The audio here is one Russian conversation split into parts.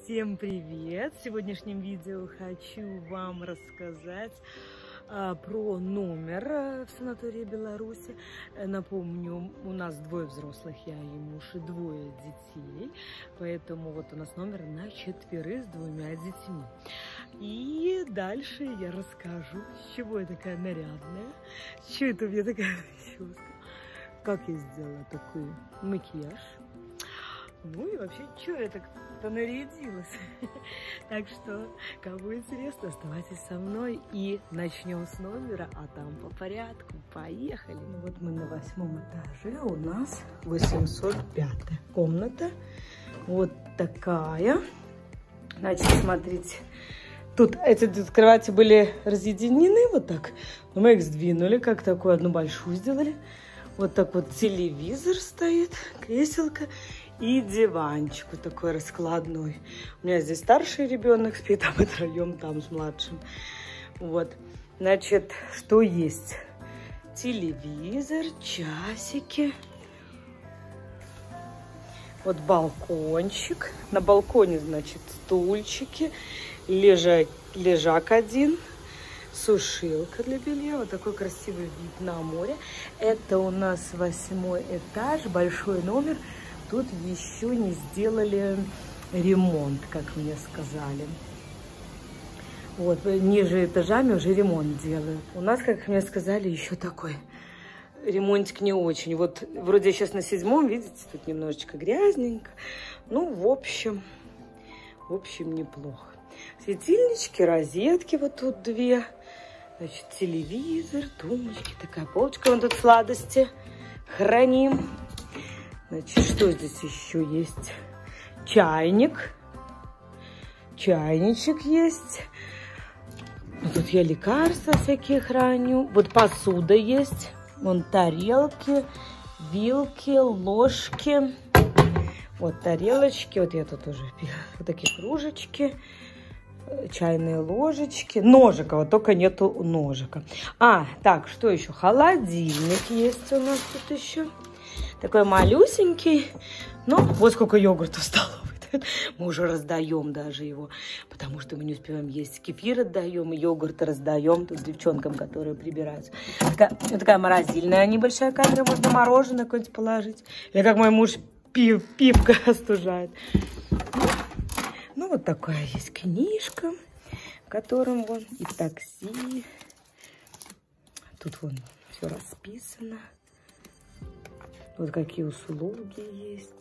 Всем привет! В сегодняшнем видео хочу вам рассказать про номер в санатории Беларуси. Напомню, у нас двое взрослых, я и муж, и двое детей. Поэтому вот у нас номер на 4 с 2 детьми. И дальше я расскажу, с чего я такая нарядная, с чего это у меня такая прическа, как я сделала такой макияж. Ну и вообще, что я так-то нарядилась. Так что, кому интересно, оставайтесь со мной и начнем с номера, а там по порядку. Поехали. Ну, вот мы на 8 этаже, у нас 805 комната. Вот такая. Значит, смотрите. Тут эти кровати были разъединены вот так. Но мы их сдвинули, как такую одну большую сделали. Вот так вот телевизор стоит, креселка. И диванчик вот такой раскладной. У меня здесь старший ребенок спит, а мы втроем там с младшим. Вот. Значит, что есть? Телевизор, часики. Вот балкончик. На балконе, значит, стульчики. Лежак один. Сушилка для белья. Вот такой красивый вид на море. Это у нас 8 этаж, большой номер. Тут еще не сделали ремонт, как мне сказали. Вот, ниже этажами уже ремонт делают. У нас, как мне сказали, еще такой ремонтик не очень. Вот, вроде сейчас на 7-м, видите, тут немножечко грязненько. Ну, в общем, неплохо. Светильнички, розетки вот тут 2. Значит, телевизор, тумбочки, такая полочка. Вон тут сладости храним. Значит, что здесь еще есть? Чайник. Чайничек есть. Вот тут я лекарства всякие храню. Вот посуда есть. Вон тарелки, вилки, ложки. Вот тарелочки. Вот я тут уже вот такие кружечки. Чайные ложечки. Ножика. Вот только нету ножика. А, так, что еще? Холодильник есть у нас тут еще. Такой малюсенький. Ну, вот сколько йогурта в столовой. Мы уже раздаем даже его, потому что мы не успеваем есть. Кефир отдаем, йогурт раздаем тут девчонкам, которые прибираются. Такая морозильная небольшая камера, можно мороженое какое-нибудь положить. Или как мой муж пивка остужает. Ну, вот такая есть книжка, в котором вон и такси. Тут вон все расписано. Вот какие услуги есть.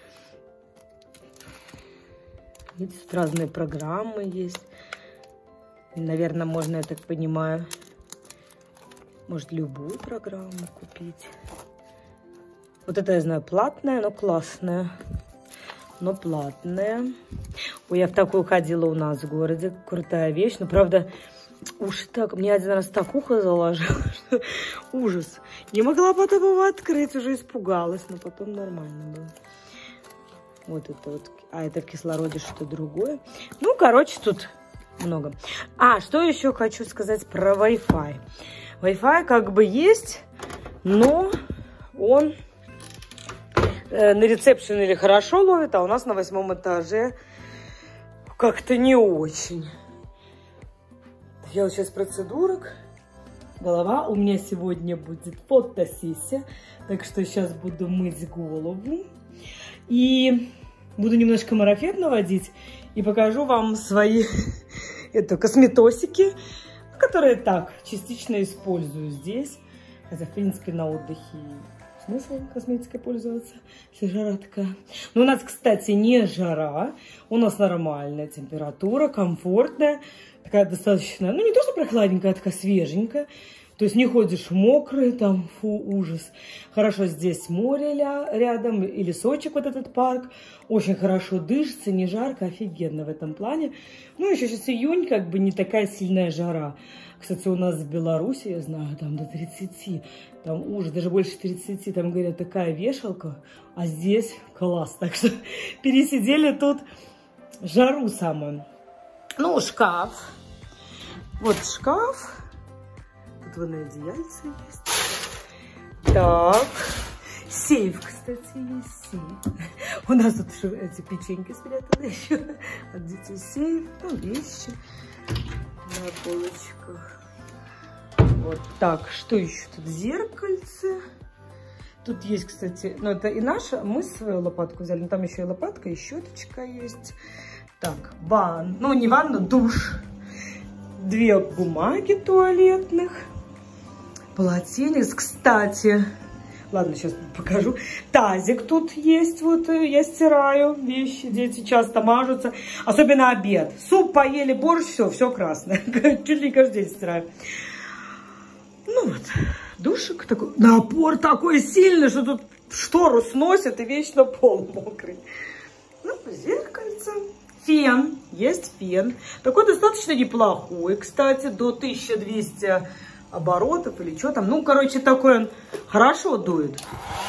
Видите, тут разные программы есть. Наверное, можно, я так понимаю, может, любую программу купить. Вот это, я знаю, платная, но классная. Но платная. Ой, я в такую ходила у нас в городе. Крутая вещь. Но, правда, уж так, мне один раз так ухо заложило, что ужас. Не могла потом его открыть, уже испугалась, но потом нормально было. Вот это вот, а это в кислороде что-то другое. Ну, короче, тут много. А, что еще хочу сказать про Wi-Fi. Wi-Fi как бы есть, но он на ресепшене или хорошо ловит, а у нас на 8 этаже как-то не очень. Я вот сейчас процедурок. Голова. У меня сегодня будет фотосессия. Так что сейчас буду мыть голову. И буду немножко марафет наводить. И покажу вам свои косметосики, которые так частично использую здесь. Хотя, в принципе, на отдыхе смысл косметикой пользоваться, если жара такая. Но у нас, кстати, не жара. У нас нормальная температура, комфортная. Такая достаточно, ну не то, что прохладненькая, а такая свеженькая. То есть не ходишь мокрый, там, фу, ужас. Хорошо, здесь море рядом, и лесочек, вот этот парк. Очень хорошо дышится, не жарко, офигенно в этом плане. Ну, еще сейчас июнь, как бы не такая сильная жара. Кстати, у нас в Беларуси, я знаю, там до 30, там ужас, даже больше 30, там, говорят, такая вешалка. А здесь класс, так что пересидели тут жару самую. Ну, шкаф. Вот шкаф. Тут вон одеяльце есть. Так. Сейф, кстати, есть сейф. У нас тут еще эти печеньки спрятаны еще. От детей сейф, ну, вещи на полочках. Вот так, что еще тут? Зеркальце. Тут есть, кстати, ну это и наша, мы свою лопатку взяли, но там еще и лопатка, и щеточка есть. Так, ну не ванна, душ. 2 бумаги туалетных. Полотенец, кстати. Ладно, сейчас покажу. Тазик тут есть, вот я стираю вещи, дети часто мажутся. Особенно обед. Суп поели, борщ, все красное. Чуть ли каждый день стираю. Ну вот, душик такой, напор такой сильный, что тут штору сносит и вечно пол мокрый. Ну, зеркальце. Фен, есть фен. Такой достаточно неплохой, кстати, до 1200 оборотов или что там. Ну, короче, такой он хорошо дует.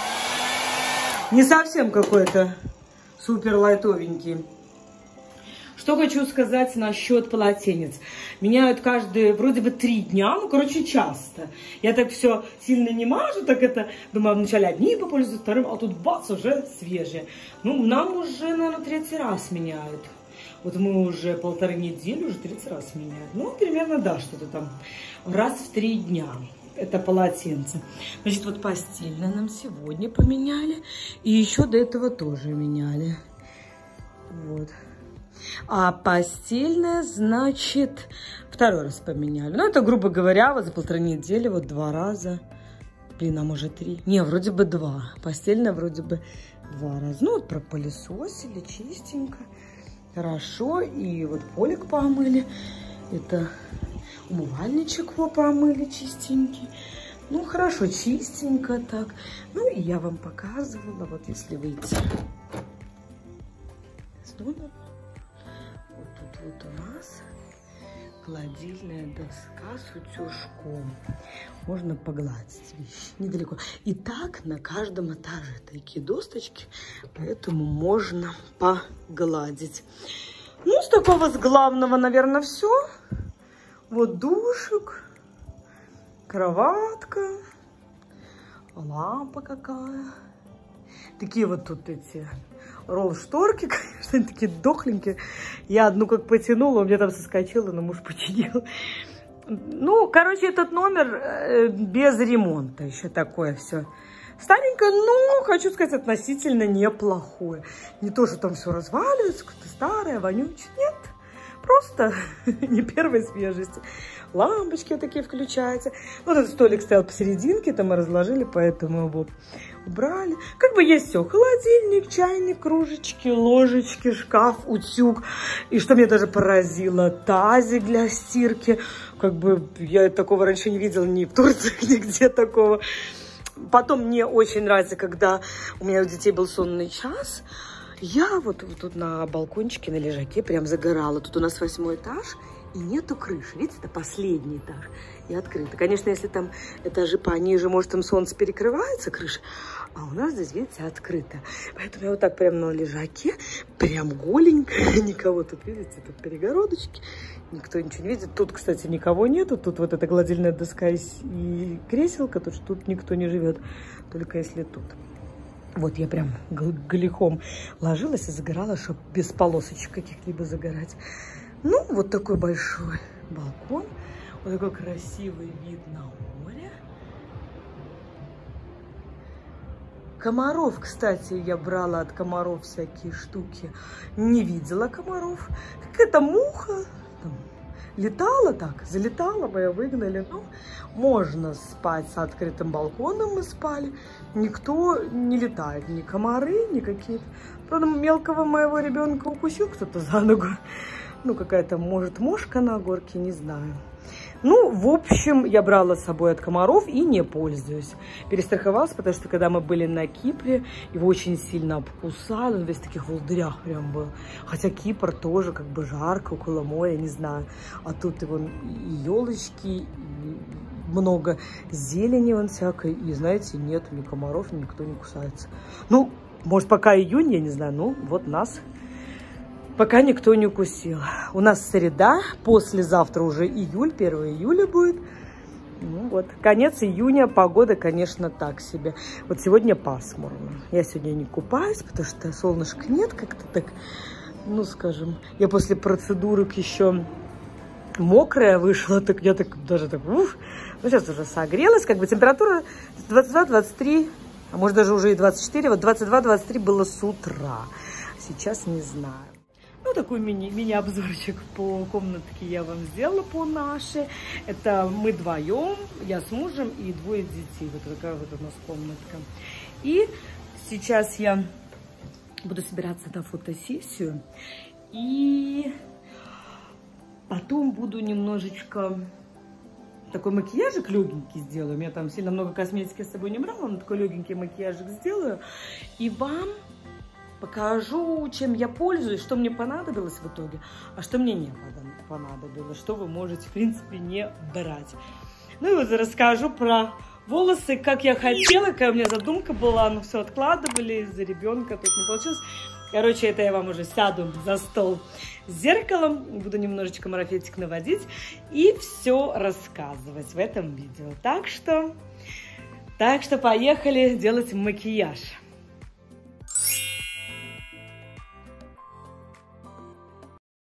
Не совсем какой-то супер лайтовенький. Что хочу сказать насчет полотенец. Меняют каждые, вроде бы 3 дня, ну, короче, часто. Я так все сильно не мажу, так это, думаю, вначале одни попользуюсь, вторым, а тут бац, уже свежие. Ну, нам уже, наверное, 3-й раз меняют. Вот мы уже 1,5 недели, уже 3-й раз меняют. Ну, примерно, да, что-то там раз в 3 дня. Это полотенце. Значит, вот постельное нам сегодня поменяли. И еще до этого тоже меняли. Вот. А постельное, значит, 2-й раз поменяли. Ну, это, грубо говоря, вот за 1,5 недели, вот 2 раза. Блин, а может 3? Не, вроде бы 2. Постельное вроде бы 2 раза. Ну, вот пропылесосили, чистенько. Хорошо. И вот полик помыли. Это умывальничек его помыли чистенький. Ну, хорошо, чистенько так. Ну, и я вам показывала, вот если выйти с дома. Вот у нас гладильная доска с утюжком. Можно погладить вещи недалеко. И так на каждом этаже такие досточки, поэтому можно погладить. Ну, с такого, с главного, наверное, все. Вот душик, кроватка, лампа какая. Такие вот тут эти ролл-шторки, конечно, они такие дохленькие. Я одну как потянула, у меня там соскочила, но муж починил. Ну, короче, этот номер без ремонта. Еще такое все старенькое, но, хочу сказать, относительно неплохое. Не то, что там все разваливается, какое-то старое, вонючее. Нет, просто не первой свежести. Лампочки такие включаются. Вот этот столик стоял посерединке, там мы разложили, поэтому его убрали. Как бы есть все. Холодильник, чайник, кружечки, ложечки, шкаф, утюг. И что меня даже поразило, тазик для стирки. Как бы я такого раньше не видела ни в Турции, нигде такого. Потом мне очень нравится, когда у меня у детей был сонный час. Я вот тут на балкончике, на лежаке прям загорала. Тут у нас 8-й этаж. И нету крыши. Видите, это последний этаж. И открыто. Конечно, если там этажи пониже, может, там солнце перекрывается, крыша. А у нас здесь, видите, открыто. Поэтому я вот так прям на лежаке, прям голенько. Никого тут, видите, тут перегородочки. Никто ничего не видит. Тут, кстати, никого нету. Тут вот эта гладильная доска и креселка. Тут никто не живет. Только если тут. Вот я прям голиком ложилась и загорала, чтобы без полосочек каких-либо загорать. Ну, вот такой большой балкон. Вот такой красивый вид на море. Комаров, кстати, я брала от комаров всякие штуки. Не видела комаров. Какая-то муха там летала так, залетала, мы ее выгнали. Ну, можно спать с открытым балконом, мы спали. Никто не летает, ни комары, ни какие-то. Правда, мелкого моего ребенка укусил кто-то за ногу. Ну, какая-то, может, мошка на горке, не знаю. Ну, в общем, я брала с собой от комаров и не пользуюсь. Перестраховалась, потому что, когда мы были на Кипре, его очень сильно обкусали. Он весь в таких волдырях прям был. Хотя Кипр тоже как бы жарко, около моря, не знаю. А тут его и елочки, и много зелени вон всякой. И, знаете, нету ни комаров, никто не кусается. Ну, может, пока июнь, я не знаю. Ну, вот нас пока никто не укусил. У нас среда, послезавтра уже июль, 1 июля будет. Ну вот, конец июня, погода, конечно, так себе. Вот сегодня пасмурно. Я сегодня не купаюсь, потому что солнышка нет, как-то так, ну, скажем. Я после процедурок еще мокрая вышла, так я так даже так, уф. Ну, сейчас уже согрелась, как бы температура 22-23, а может даже уже и 24. Вот 22-23 было с утра. Сейчас не знаю. Ну, такой мини-обзорчик по комнатке я вам сделала по нашей. Это мы вдвоем, я с мужем и двое детей. Вот такая вот у нас комнатка. И сейчас я буду собираться на фотосессию. И потом буду немножечко такой макияжик легенький сделаю. У меня там сильно много косметики с собой не брала, но такой легенький макияжик сделаю. И вам покажу, чем я пользуюсь, что мне понадобилось в итоге, а что мне не понадобилось, что вы можете, в принципе, не брать. Ну и вот расскажу про волосы, как я хотела, какая у меня задумка была, но все откладывали из-за ребенка, тут не получилось. Короче, это я вам уже сяду за стол с зеркалом, буду немножечко марафетик наводить и все рассказывать в этом видео. Так что поехали делать макияж.